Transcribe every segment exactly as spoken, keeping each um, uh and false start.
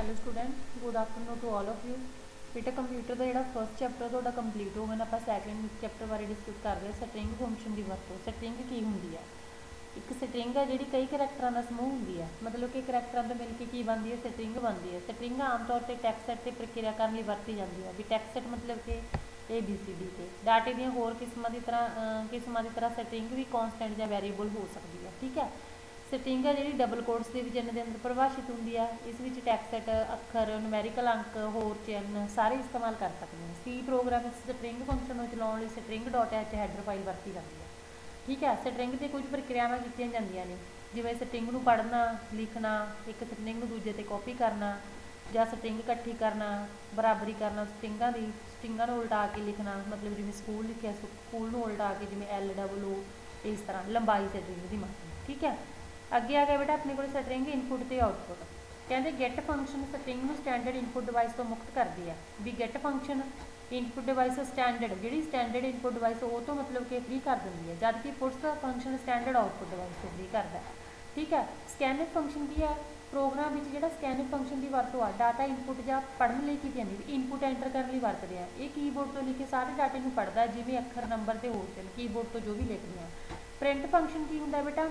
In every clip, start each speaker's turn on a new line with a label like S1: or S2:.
S1: Hello student, good afternoon to all of you. बेटा computer का जो फर्स्ट चैप्टर तो कंप्लीट हो गया। आप सैकेंड चैप्टर बारे डिस्कस कर रहे हैं, सट्रिंग फंक्शन की वरतों। सट्रिंग की होंगी है? एक सट्रिंग है जी कई करैक्टरों का समूह होंगी है, मतलब कि करैक्टरों को मिलकर की बनती है, सट्रिंग बनती है। सट्रिंग आम तौर पर टैक्स्ट सेट से प्रक्रिया करने लिए वरती जाती है। भी टैक्स्ट सेट मतलब कि ए बी सी डी के डाटे दी होर किस्मां की तरह किस्मां की तरह सट्रिंग भी कॉन्सटेंट या वेरीएबल हो सकती है। ठीक है, सट्रिंग है जी डबल कोट्स के चिन्ह के अंदर परिभाषित होंगी है। इस टैक्स्ट सेट अखर नुमैरिकल अंक होर चिन्ह सारे इस्तेमाल कर सकते हैं। सी प्रोग्राम सट्रिंग फंक्शन को चलाने string dot H header file वरती जाती है। ठीक है, सट्रिंग से कुछ प्रक्रियावां कीतियां जांदियां ने, जिवें सट्रिंग नूं पढ़ना लिखना, एक सट्रिंग नूं दूजे ते कॉपी करना, ਜਾਂ सट्रिंग इकट्ठी करना, बराबरी करना सट्रिंगां दी, सट्रिंगां नूं उल्टा के लिखना, मतलब जिवें स्कूल लिखिया स्कूल नूं उल्टा के जिवें एल डबल ओ, इस तरह लंबाई सट्रिंग की मात्रा। ठीक है, अगे आ गया बेटा अपने को सट्रिंग इनपुट ते आउटपुट। कहते गेट फंक्शन सट्रिंग नूं स्टैंडर्ड इनपुट डिवाइस तो मुक्त करती है। भी get function input device standard जी स्टैंडर्ड इनपुट डिवाइस वो तो मतलब कि फ्री कर देंगी है, जबकि puts function standard output device तो फ्री करता है। ठीक है, स्कैनिफ फंक्शन की है? प्रोग्राम में जो स्कैनिफ फंक्शन की वरतों आ डाटा इनपुट या पढ़ने लिए की जाती, इनपुट एंटर करने लिए वरतते हैं। ये कीबोर्ड तो लिखे सारे डाटे को पढ़ता है, जिमें अखर नंबर तो होर चिन्ह कीबोर्ड तो जो भी लिखते हैं। प्रिंट फंक्शन की होंगे बेटा?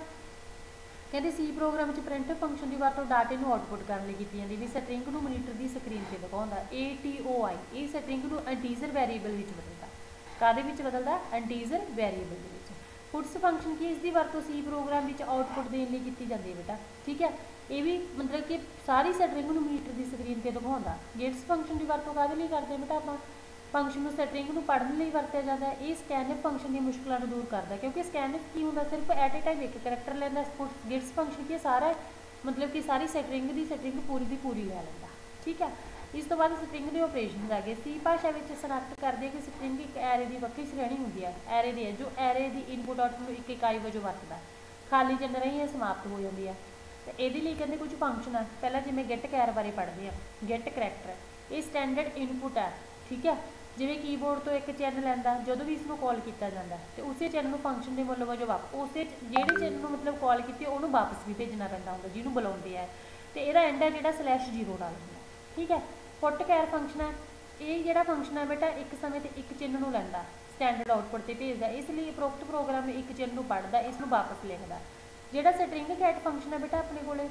S1: कहते सी प्रोग्राम में प्रिंट फंक्शन की वरतों डाटे को आउटपुट करने की जाती भी सट्रिंग को मोनीटर की स्क्रीन पर दिखाता। ए टी ओ आई ये सट्रिंग को एंटीजर वैरीएबल में बदलता। कादे विच बदलता? एंटीजर वैरीएबल के। पुट्स फंक्शन की इसकी वरतों सी प्रोग्राम में आउटपुट देने की की जाती है बेटा। ठीक है, ये भी मतलब कि सारी सट्रिंग को मोनीटर की स्क्रीन पर दिखाता। गेट्स फंक्शन की वरतों कादे लिए करते बेटा? आप फंक्शन सट्रिंग को पढ़ने लिए वरत्या जाता है। ये स्कैनिफ फंक्शन की मुश्किलों को दूर करता है, क्योंकि स्कैनिफ की होंगे सिर्फ एट ए टाइम एक करैक्टर लेंदा। गेट्स फंक्शन की सारा मतलब कि सारी सट्रिंग की सट्रिंग पूरी की पूरी ले लेंदा। ठीक है, इस तो बाद सट्रिंग के ऑपरेशन आ गए। सी भाषा में सनाख्त करते हैं कि सट्रिंग एक एरे की वक्री श्रेणी होंगी है। एरे की है जो एरे की इनपुट आउटपुट एक इकाई वजों वरतदा, खाली चिन्ह रही समाप्त हो जाती है। तो ये कहते कुछ फंक्शन है, पहला जिमें गेट कैर बारे पढ़ते हैं। गेट करैक्टर ये स्टैंडर्ड इनपुट है। ठीक है, जिमें कीबोर्ड तो एक चिन्ह लैंदा जो भी इसको कॉल किया जाता है, तो उस चिन्ह फंक्शन के मुल वजों वाप उस जोड़े चिन्ह मतलब कॉल की उन्होंने वापस भी भेजना पैदा होंगे जिन्होंने बुलाते हैं। तो यदा एंड है जो स्लैश जीरो डाल दिंदा। ठीक है, पुट कैर फंक्शन है ये जोड़ा फंक्शन है बेटा एक समय तो एक चिन्ह लैंदा स्टैंडर्ड आउटपुट से भेजता, इसलिए उपरोक्त प्रोग्राम एक चिन्ह पढ़ता इसमें वापस लिखता। जोड़ा सट्रिंग कैट फंक्शन है बेटा अपने को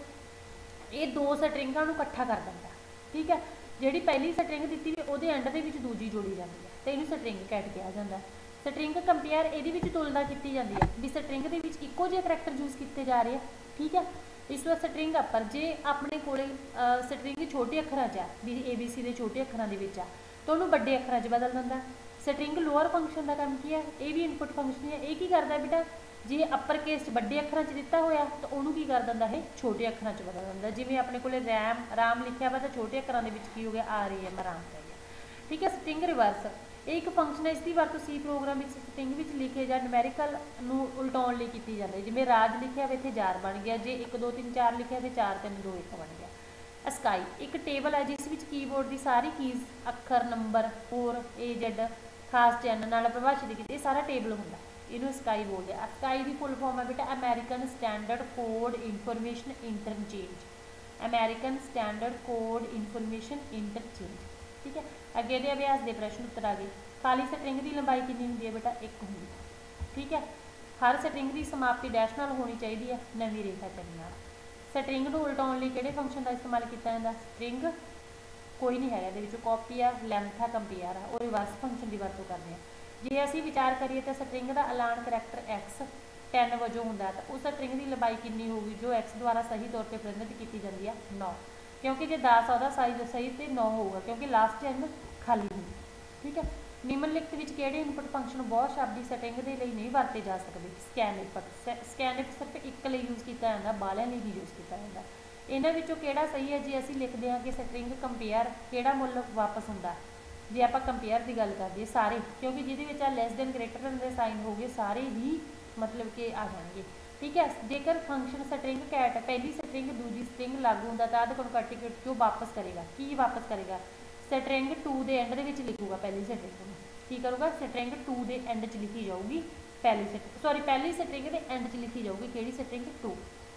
S1: ये दो सट्रिंगां नूं इकट्ठा कर दिंदा। ठीक है, जी पहली सट्रिंग दी हुई वो एंड के दूजी जोड़ी जाती है, तो इन्हू सट्रिंग कैट कहा जाता है। सट्रिंग कंपेयर ये तुलना की जाती है भी सट्रिंग के इक्को जिहे करैक्टर यूज किए जा रहे हैं। ठीक है, इस तो सट्रिंग अपर जे अपने को सट्रिंग छोटे अखरां च भी ए बी सी के छोटे अखरां के तो उन्होंने बड़े अखरां च बदल दिंदा। सट्रिंग लोअर फंक्शन का काम की है? ये भी इनपुट फंक्शन है। ये की करता बेटा जे अपर केस बड़े अखरां च दिता होया तो उन्होंने की कर दिंदा है छोटे अखरां च बदल दिंदा। जिवें अपने को रैम राम लिखा वा तो छोटे अखरां दे विच की हो गया आर ए एम राम रह गया। ठीक है, सट्रिंग रिवर्स एक फंक्शन है, इसकी वरतों सी प्रोग्राम में सट्रिंग में लिखे जा नुमैरिकल उल्टाउण लई कीती जाती है। जिवें राज लिखा हो इत्थे जार बन गया, जे एक दो तीन चार लिखा तो चार तीन दो एक बन गया। अस्काई एक टेबल है जिस विच कीबोर्ड की सारी कीज़ अखर नंबर होर ए जेड खास चिन्ह नाल परिभाषित कीते सारा टेबल होंदा, इनू स्काई बोलते हैं। स्काई की फुल फॉर्म है बेटा American standard code information interchange. American standard code information interchange. ठीक है, अगे दे अभ्यास के प्रश्न उत्तर आ गए। खाली सट्रिंग की लंबाई कितनी होंगी है बेटा? एक होंगी। ठीक है, हर सट्रिंग की समाप्ति डैश नाल होनी चाहिए है, नवीं रेखा चिन्ह नाल। सट्रिंग को उल्टाउण लई किहड़े फंक्शन का इस्तेमाल किया जाता? स्ट्रिंग कोई नहीं है, ये कॉपी है लेंथ है कंपेयर है, और रिवर्स फंक्शन की वरतों करते हैं। जे असीं विचार करिए तो सट्रिंग का ऐलान करैक्टर एक्स टेन वजों होंदा है, तो उस सट्रिंग की लंबाई कितनी होगी जो एक्स द्वारा सही तौर पर प्रबंधित की जाती है? नौ, क्योंकि जो दस वह साइज सही तो नौ होगा क्योंकि लास्ट चिन्ह खाली होगी। ठीक है, निम्नलिखित विच किहड़े इनपुट फंक्शन बहुत शब्दी सट्रिंग के लिए नहीं वरते जा सकते? स्कैनिफ स्कैनिफ सिर्फ एक लिए यूज़ किया जाता, बालियां लिए नहीं यूज़ किया जाता। इन्हां विचों किहड़ा सही है जे असीं लिखते हैं कि सट्रिंग कंपेयर किहड़ा मुल वापस होंदा? जे आप कंपेयर की गल करते सारे, क्योंकि जिहदे less than greater than the sign हो गए सारे ही मतलब कि आ जाएंगे। ठीक है, जेकर फंक्शन सट्रिंग कैट पहली सट्रिंग दूजी सट्रिंग लागू होंदा तो अध कॉन्कैटिनेट जो वापस करेगा की वापस करेगा सट्रिंग टू के एंड के लिखूगा पहली सट्रिंग में की करूँगा सट्रिंग टू के एंड च लिखी जाऊगी पहली सट्रिंग सॉरी पहली सट्रिंग के एंड च लिखी जाऊगी कि सट्रिंग टू।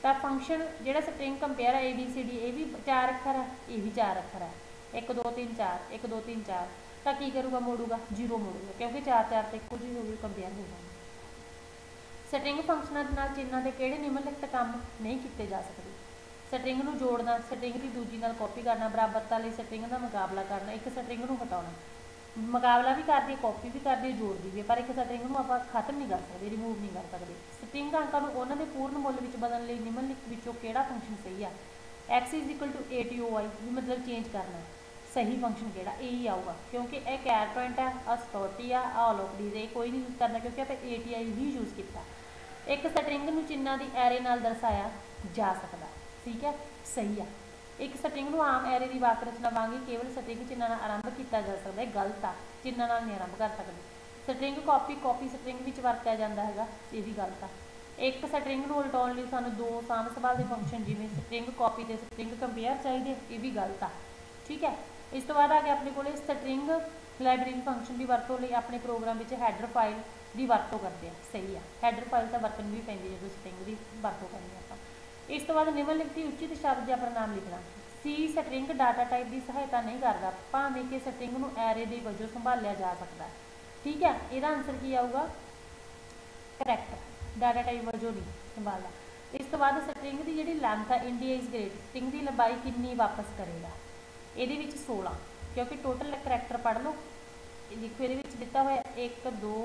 S1: तो फंक्शन जो string compare A B C D ये भी चार अखर है, ये भी चार अखर है, एक दो तीन चार, एक दो तीन चार, तो की करूँगा मोड़ूगा जीरो मोड़ूगा, क्योंकि चार चार तो एको जी होगी कंपेयर हो जाएगी। स्ट्रिंग फंक्शनों के नाल चिन्हां के किहड़े निम्नलिखित काम नहीं किए जा सकते? स्ट्रिंग नूं जोड़ना, स्ट्रिंग की दूजी नाल कॉपी करना, बराबरता लई स्ट्रिंग का मुकाबला करना, एक स्ट्रिंग नूं हटाउणा, मुकाबला भी करती है, कॉपी भी करती है, जोड़ती भी है, पर एक स्ट्रिंग नूं आपां खत्म नहीं कर सकते, रिमूव नहीं कर सकते। स्ट्रिंग अंकां नूं उन्हां दे पूर्ण मुੱਲ विच बदलण लई निम्नलिखित विचों किहड़ा फंक्शन सही है? X is equal to A T O I भी मतलब चेंज करना, सही फंक्शन किहड़ा ए ही आऊगा, क्योंकि यह कैर पॉइंट है, आ स्टोटी आ ऑल ऑफ डी ये कोई नहीं यूज़ करना, क्योंकि आप A T I he use किया। एक स्ट्रिंग नूं चिन्हां दी एरे नाल दर्शाया जा सकता, ठीक है, सही है। एक स्ट्रिंग नूं आम एरे की वाक रचना वांग ही केवल स्ट्रिंग चिन्हां नाल आरंभ किया जा सकता है, गलत आ, चिन्हां नाल नहीं आरंभ कर सकते। स्ट्रिंग कॉपी कॉपी स्ट्रिंग विच वरतिया जांदा हैगा, ये भी गलत आ। एक स्ट्रिंग नूं उलटाउण लई सानूं दो साम संभाल के फंक्शन जिवें स्ट्रिंग कॉपी ते स्ट्रिंग कंपेयर चाहिए, ये भी गलत आ, ठीक है। इस तो बाद आ गया अपने को स्ट्रिंग लाइब्रेरी फंक्शन की वरतों लई अपने प्रोग्राम में हैडर फाइल की वरतों करते हैं, सही है, हैडर फाइल तो वरतन भी पैंदी है जो स्ट्रिंग की वरतों करनी आपां। इस तो बाद निम्नलिखित उचित शब्द या प्रनाम लिखना। सी स्ट्रिंग डाटा टाइप की सहायता नहीं करता, भावें कि स्ट्रिंग नूं एरे दे वजों संभालिया जा सकता है, ठीक है, इसका आंसर की आऊगा करैक्ट, डाटा टाइप वजों नहीं संभालता। इस तो बाद स्ट्रिंग की जी लैंथ है इंडिया इज ग्रेट, स्ट्रिंग की लंबाई कितनी वापस करेगा? ये सोलह, क्योंकि टोटल करैक्टर पढ़ लो, देखो ये दिता हुआ एक दो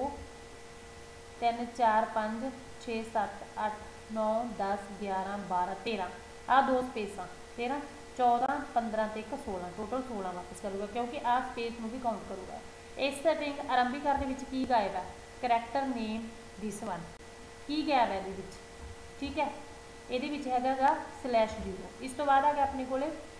S1: तीन चार पाँच छे सत्त अठ नौ दस ग्यारह बारह तेरह आ दो स्पेसा तेरह चौदह पंद्रह तो एक सोलह, टोटल सोलह वापस करूँगा, क्योंकि आ स्पेस में भी काउंट करूँगा। इस स्ट्रिंग आरंभी करने की गायब है? करैक्टर नेम दिस वन, की गायब है ये, ठीक है, ये हैगा स्लैश जीरो। इस तो बाद आ गया अपने को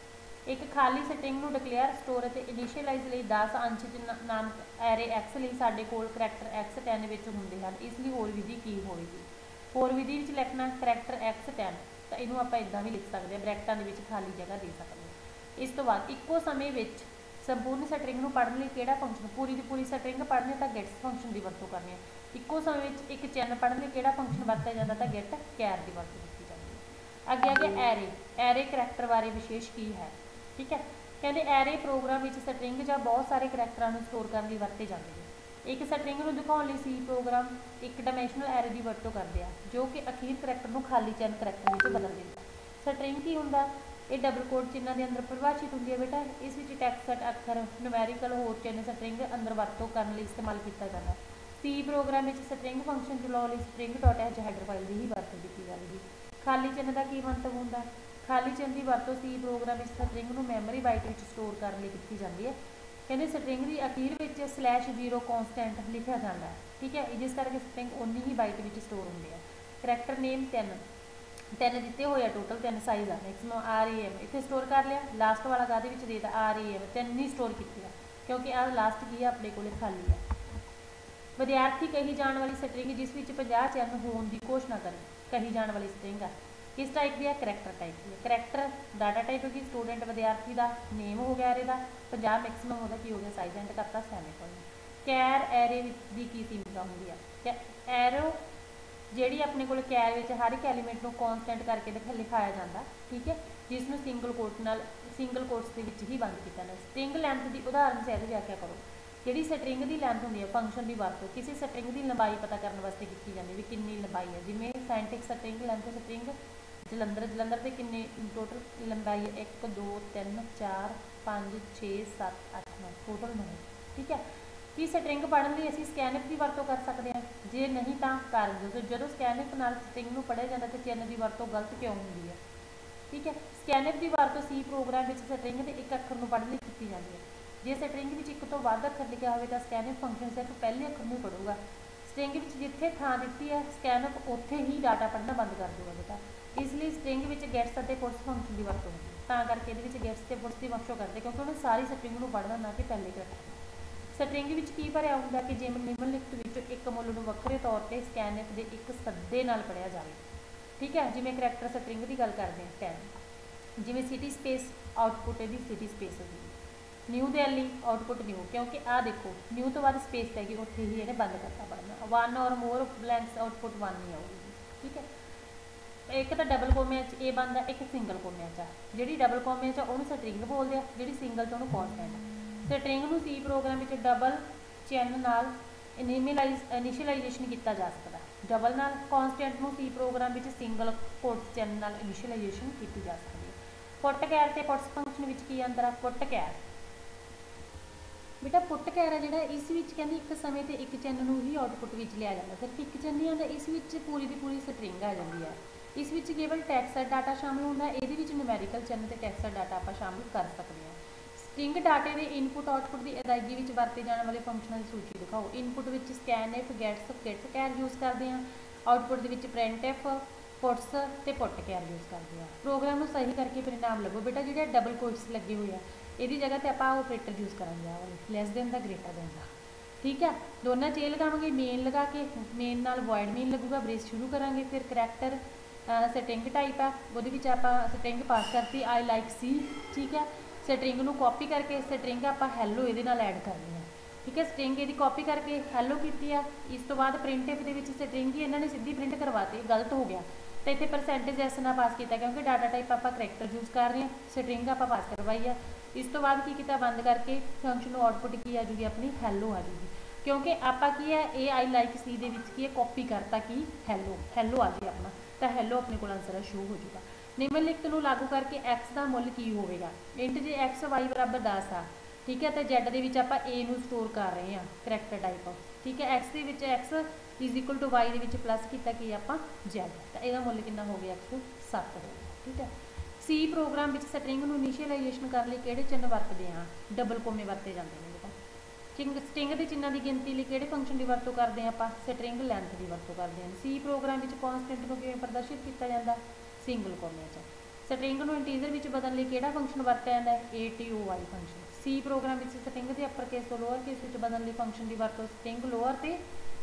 S1: एक खाली स्ट्रिंग नूं डिक्लेयर स्टोर ते इनिशियलाइज लई दस अंश नाम एरे एक्स लई साडे कोल करैक्टर एक्स टेन विच हुंदे हन, इसलिए होर विधि की होएगी? होर विधि विच लिखना करैक्टर एक्स टेन, तो इनू आपां इदां भी लिख सकते हैं, ब्रैकेटां दे विच खाली जगह दे सकते हैं। इस तो बाद इक्को समय विच संपूर्ण स्ट्रिंग नूं पढ़न लई किहड़ा फंक्शन, पूरी दी पूरी स्ट्रिंग पढ़नी तो गेट्स फंक्शन की वरतों करनी है। इक्को समय विच एक चिन्ह पढ़न लई किहड़ा फंक्शन वरतिया जांदा, तां गेट कैर की वरतों की जाती है। अगे आ गया एरे, एरे करैक्टर बारे विशेष की है, ठीक है, कहते एरे प्रोग्राम में स्ट्रिंग या बहुत सारे करैक्टरां नूं स्टोर करने वरते जाते हैं। एक स्ट्रिंग नूं दिखाउण लई सी प्रोग्राम एक डायमेंशनल एरे की वरतों करते हैं, जो कि अखीर करैक्टर नूं खाली चिन्ह करैक्टर में बदल देता। स्ट्रिंग की हुंदा, ये डबल कोड चिन्हां के अंदर परिभाषित होंदी है बेटा, इस विच टैक्सट अखर न्यूमैरिकल होर चिन्ह स्ट्रिंग अंदर वरतों करने लई इस्तेमाल किया जाता है। सी प्रोग्राम में स्ट्रिंग फंक्शन चलाउण लई string dot H header file की ही वरतों की जाएगी। खाली चिन्ह का की मंतव हुंदा? खाली चिन्ह की वरतों सी प्रोग्राम में स्ट्रिंग नूं मैमरी बाइट में स्टोर करने की जाती है। कहते स्ट्रिंग की अखीर में स्लैश जीरो कॉन्सटेंट लिखा जाता है, ठीक है, जिस करके स्ट्रिंग उन्नी ही बाइट में स्टोर होंगे। करैक्टर नेम तीन तीन दिते हुए टोटल तीन साइज आ, मैक्सिमम आर ई एम इतने स्टोर कर लिया, लास्ट वाला गादे विच देता आर ई एम तीन ही स्टोर किया, क्योंकि आ लास्ट की है अपने को खाली है। विद्यार्थी कही जाने वाली स्ट्रिंग जिस विच पचास चिन्ह होने की घोषणा करें, कही जाने वाली स्ट्रिंग है किस टाइप की है? करैक्टर टाइप की है। करैक्टर डाटा टाइप होगी, स्टूडेंट विद्यार्थी का नेम हो गया, एरे का पचास मैक्सिमम होता की हो गया, साइज एंड करता सैमीकोलन। कैर एरे की की सीमिता होंगी है, एरो जी अपने को कैर में हर एक एलीमेंट को कॉन्सटेंट करके दिखा लिखाया जाता, ठीक है, जिसनों सिंगल कोट नाल सिंगल कोट्स के विच ही बंद किया जाता। स्ट्रिंग लैंथ की उदाहरण से व्याख्या करो। जी स्ट्रिंग की लैंथ होंगी है फंक्शन की वरतों किसी स्ट्रिंग की लंबाई पता करने वास्ते की जाती भी कितनी लंबाई है, जिमें साइंटिक string length string Jalandhar Jalandhar से कितनी टोटल लंबाई है एक दो तीन चार पाँच छे सत्त अठ नौ टोटल नौ, ठीक है। कि स्ट्रिंग पढ़ने लिए असीं स्कैनफ की वरतों कर सकते हैं, जे नहीं तो कारण दसो जो स्कैनफ नाल स्ट्रिंग नूं पढ़िया जाता तो चिन्ह की वरतों गलत क्यों होंगी है, ठीक है। स्कैनफ की वरतों सी प्रोग्राम में स्ट्रिंग के एक अखर नूं पढ़ने की जाती है। जे स्ट्रिंग में एक तो वध अखर लिखा हो तो स्कैनफ फंक्शन सिर्फ पहले अखर नूं पढ़ूगा। स्ट्रिंग में जिथे थां दी है स्कैनफ उत्थे ही डाटा पढ़ना बंद कर दूगा बेटा, इसलिए स्ट्रिंग में गेट्स और पुट्स फंक्शन की वरतों होगी, तां करके ये गेट्स से पुट्स की वरतों करते क्योंकि उन्हें सारी स्ट्रिंग नूं पढ़ना ना कि पहले करना। स्ट्रिंग में की भरिया होंगे कि जिमें निम्नलिखित विचों एक मुल नूं वक्रे तौर पर स्कैनफ के एक सद्दे नाल पढ़िया जाए, ठीक है, जिमें करैक्टर स्ट्रिंग की गल करते हैं टैन, जिमें सिटी स्पेस आउटपुट यदि सिटी स्पेस होगी, न्यू दैली आउटपुट न्यू, क्योंकि आ देखो न्यू तो बाद स्पेस पैगी उत्थे ही इन्हें बंद करता पढ़ना, वन और मोर ब्लैंक्स आउटपुट वन नहीं आऊगी, ठीक है। एक तो डबल कोमिया च ए बनता, एक सिंगल कोमिया च। जी डबल कोमिया च उन्होंने स्ट्रिंग बोलते हैं, जी सिंगल च उन्होंने कॉन्सटेंट। स्ट्रिंग में सी प्रोग्राम में डबल चैन नाल इनिमिलाइज इनिशियलाइजेशन किया जा सकता, डबल नाल कॉन्सटेंट में सी प्रोग्राम में सिंगल कोट्स चैन नाल इनिशियलाइजेशन की जा सकती है। पुट कैर ते पुट्स फंक्शन में की अंतर है, पुट कैर बेटा पुट कैर है जोड़ा इस कहते एक समय तो एक चैन ही आउटपुट में लिया जाता, सिर्फ एक चैन नहीं आता, इस पूरी की पूरी स्ट्रिंग आ जाती है। इस केवल टैक्सट डाटा शामिल होता है, ये न्यूमेरिकल चैन तो टैक्सट डाटा आप शामिल कर सकते हैं। स्ट्रिंग डाटे के इनपुट आउटपुट की अदायगी में वरते जाने वाले फंक्शनों की सूची दिखाओ। इनपुट में scan F gets gets char use करते हैं, आउटपुट के प्रिंट एफ पुट्स तो पुट कैर यूज़ करते हैं। प्रोग्राम को सही करके परिणाम लभो। बेटा जो डबल कोट्स लगे हुए हैं ये जगह तो आप ऑपरेटर यूज़ करेंगे लैस देन का ग्रेटर देन का, ठीक है। दोनों चे लगावे मेन लगा के, मेन नाल वॉइड मेन लगूगा, ब्रेस शुरू करांगे, फिर करैक्टर स्ट्रिंग टाइप है वो आप स्ट्रिंग पास करती आई लाइक सी, ठीक है। स्ट्रिंग को कॉपी करके स्ट्रिंग आप हैलो ये ऐड करनी है, ठीक है। स्ट्रिंग ये कॉपी करके हैलो की है, इस तो बाद प्रिंट एफ के स्ट्रिंग ही इन्होंने सीधी प्रिंट करवाती, गलत हो गया तो इतने परसेंटेज एस ना पास किया क्योंकि डाटा टाइप आप करैक्टर यूज़ कर रहे हैं, स्ट्रिंग आप पास करवाई है। इस तो बाद की किया बंद करके फंक्शन आउटपुट की आ जूगी अपनी हैलो आ जूगी, क्योंकि आप की है ए आई लाइक सी दे विच की कॉपी करता कि हैलो हैलो आ जाए अपना, तो हैलो अपने को आंसर शो हो जाएगा। निम्नलिखित को लागू करके एक्स का मुल की होगा, इंट जे एक्स वाई बराबर दस आ, ठीक है। तो जैड के आप ए नू स्टोर कर रहे हैं करैक्टर टाइप, ठीक है। एक्स के x is equal to y के प्लस किया कि आप जैड, तो यह मुल कि हो गया एक सौ सत्त हो गया, ठीक है। सी प्रोग्राम में स्ट्रिंग को इनिशियलाइजेशन करने कि चिन्ह वरतते हैं, डबल कोमे वरते जाते हैं बेटा। चिंग स्ट्रिंग के चिन्हों की गिनती लिए कि फंक्शन की वरतों करते हैं आप, स्ट्रिंग लैंथ की वरतों करते हैं। सी प्रोग्राम में कॉन्सटेंट को किवें प्रदर्शित किया जाता, सिंगल कोमे च। स्ट्रिंग को इंटीजर में बदलने कि फंक्शन वरत्या जाता है, A T O I function. C program में स्ट्रिंग के अपर केस तो लोअर केस में बदलने फंक्शन की वरतों स्ट्रिंग लोअर से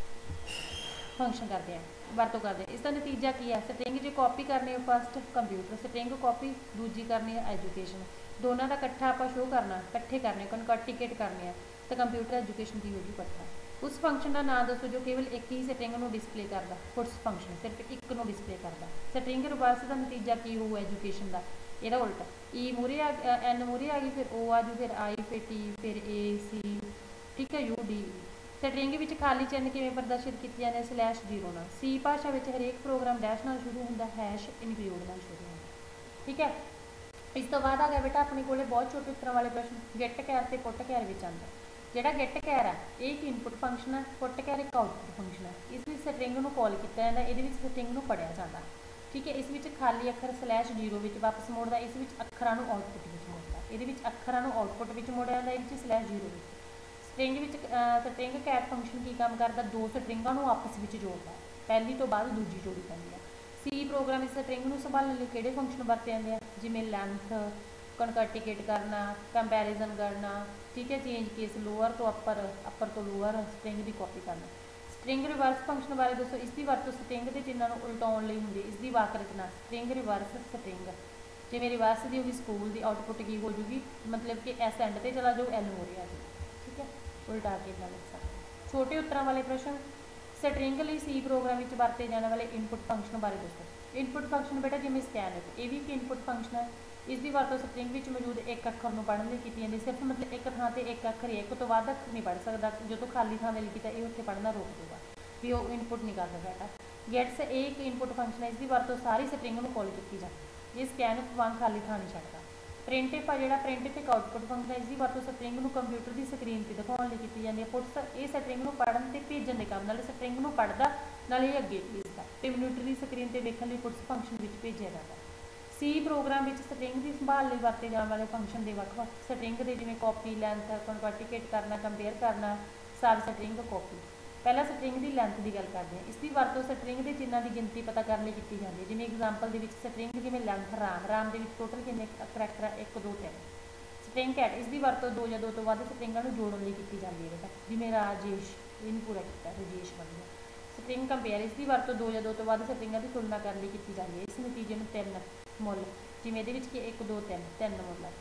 S1: फंक्शन करते हैं वरतों करते हैं। इसका नतीजा की है, स्ट्रिंग जो कॉपी करनी है फस्ट कंप्यूटर, स्ट्रिंग कॉपी दूजी करनी है एजुकेशन, दोनों का कट्ठा आप शो करना कट्ठे करने कनकटिकेट करने तो कंप्यूटर एजुकेशन की होगी कट्ठा। उस फंक्शन का नाम दसो जो केवल एक ही स्ट्रिंग को डिस्पले करता, पुट्स फंक्शन सिर्फ एक को डिस्पले करता। स्ट्रिंग रिवर्स का नतीजा की हो एजुकेशन का, यदा उल्टा ई मूरे आ एन मूरे आ गई, फिर ओ आ जू, फिर आई, फिर टी, फिर ए सी, ठीक है, यू डी। स्ट्रिंग में खाली चिन्ह किवें प्रदर्शित किए जाते, स्लैश जीरो नाल। सी भाषा में हरेक प्रोग्राम डैश नाल शुरू होंदा, हैश इनक्लूड नाल शुरू होंदा, ठीक है। इस तो बाद आ गया बेटा अपने को बहुत छोटे उत्तर वाले प्रश्न। गेट कैर ते पुट कैर विच आंदा, जिहड़ा गेट कैर है ये एक इनपुट फंक्शन है, पुट कैर एक आउटपुट फंक्शन है। इस स्ट्रिंग को कॉल किया जाता है, ये स्ट्रिंग को पढ़िया जाता, ठीक है। इस खाली अखर स्लैश जीरो में वापस मोड़ता, इस अखरां नूं आउटपुट में मोड़ता, ये अखरां नूं आउटपुट में मोड़िया जाता, ये स्लैश जीरो में। स्ट्रिंग विच स्ट्रिंग कैट फंक्शन की काम करता, दो स्ट्रिंगां नूं आपस में जोड़ता, पहली तो बाद दूजी जोड़ी पैंदी है। सी प्रोग्राम इस स्ट्रिंग नूं संभालने लिए किहड़े फंक्शन वरते जाते हैं, जिवें लैंथ कनकटिकेट करना, कंपैरिजन करना, ठीक है। चेंज केस लोअर तो अपर, अपर तो लोअर, स्ट्रिंग की कॉपी करना। स्ट्रिंग रिवर्स फंक्शन बारे दसो, इसकी वरतों स्ट्रिंग के चिन्हों को उल्टाउण लई हुंदी है। इसकी वाक रचना स्ट्रिंग रिवर्स स्ट्रिंग, जिवें रिवर्स की होगी स्कूल की आउटपुट की हो जूगी, मतलब कि एस एंड से चला जाओ, एल हो रहा जी, ठीक है, उल्टा के इतना लिख सकते। छोटे उत्तरों वाले प्रश्न। स्ट्रिंग लिए सी प्रोग्राम में वरते जाने वाले इनपुट फंक्शन बारे दसो। इनपुट फंक्शन बेटा जिवें स्कैन है, ये भी एक इनपुट फंक्शन है। इसकी वरतों स्ट्रिंग में मौजूद एक अखर को पढ़ने लिए की जाती, सिर्फ मतलब एक थां ते एक अखर ही, एक तो वध अखर नहीं पढ़ सकता, जो तो खाली थां मिल गई तो ये उत्थे पढ़ना रोक देगा भी वो इनपुट नहीं कर सकता बेटा। गेट्स एक इनपुट फंक्शन है, इसकी वरतों सारी स्ट्रिंग को कॉल की जाती, ये स्कैन वांग खाली थां नहीं छड्डदा। प्रिंट इफ आ जो प्रिंट इफ एक आउटपुट फंक्शन है, इसकी वरतों स्ट्रिंग को कंप्यूटर की स्क्रीन पर दिखाने लिए की जाती है। पुट्स ये स्ट्रिंग को पढ़न से भेजन के काम, नाले स्ट्रिंग को पढ़ता नाले अगे भेजता, तो मॉनिटर की स्क्रीन पर देखने लिए पुट्स फंक्शन में भेजा जाता। सी प्रोग्राम में स्ट्रिंग की संभाल लिए वरते जाने वाले फंक्शन के वक्-वक् स्ट्रिंग के जिवें कॉपी, लैंथ, कनकटिकेट करना, कंपेयर करना, सब स्ट्रिंग कॉपी। पहला स्ट्रिंग की लैंथ की गल करते हैं, इसकी वरतों स्ट्रिंग के चिन्हों की गिनती पता करने की जाती है। जिवें एग्जाम्पल के स्ट्रिंग जिवें लैंथ राम, राम के टोटल कितने करैक्टर है, एक दो तीन। स्ट्रिंग कैट इसकी वरतों दो या दो तो वध स्ट्रिंगां नूं जोड़न लई की जाती है बेटा, जिवें राजेश इन्हूं पूरा किया राजेश बन गया। स्ट्रिंग कंपेयर इसकी वरतों दो या दो तो वध स्ट्रिंगां की तुलना करने की जाती है। इस नतीजे में तीन मुल, जिवें इहदे विच कि एक दो तीन तीन मुल है,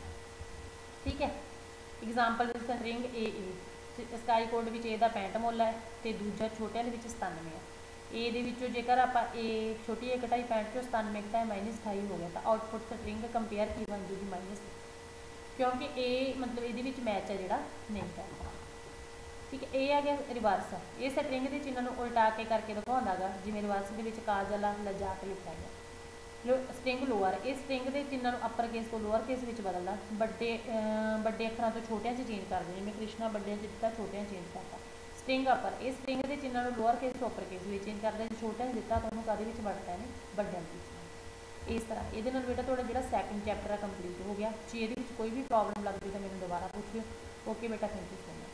S1: ठीक है। Example string a ASCII code में ए दा पैंठ मुल है, तो दूजा छोटे वाले सतानवे है। ए ਦੇ ਵਿੱਚੋਂ ਜੇਕਰ ਆਪਾਂ ए ਛੋਟੀ ए ਘਟਾਈ पैंठ ਚੋਂ सतानवे घटाए माइनस अठाई हो गया तो आउटपुट स्ट्रिंग कंपेयर की बन जूगी माइनस, क्योंकि ए मतलब ये मैच है जोड़ा नहीं करता। ठीक है, ये आ गया रिवर्स। ये स्ट्रिंग के चिन्हों को उल्टा के करके दिखाता गा, जिमें रिवर्स के काजल आ लजा के लिखा गया। लो स्ट्रिंग लोअर, इस स्ट्रिंग के चिन्हों अपर केस को लोअर केस में बदलना, बड़े बड़े अखर तो छोटिया चेंज कर दें, जिमें कृष्णा बड़े दिता छोटिया चेंज करता। स्ट्रिंग अपर, इस स्ट्रिंग के चिन्हों लोअर केस तो अपर केस में चेंज करता, जो छोटा दिता तो उन्होंने कदे बढ़ता है बड़े इस तरह। ये बेटा थोड़ा जो सैकेंड चैप्टर है कंप्लीट हो गया। जे ये कोई भी प्रॉब्लम लगती तो मैंने दोबारा पूछियो। ओके बेटा, थैंक यू सो मच।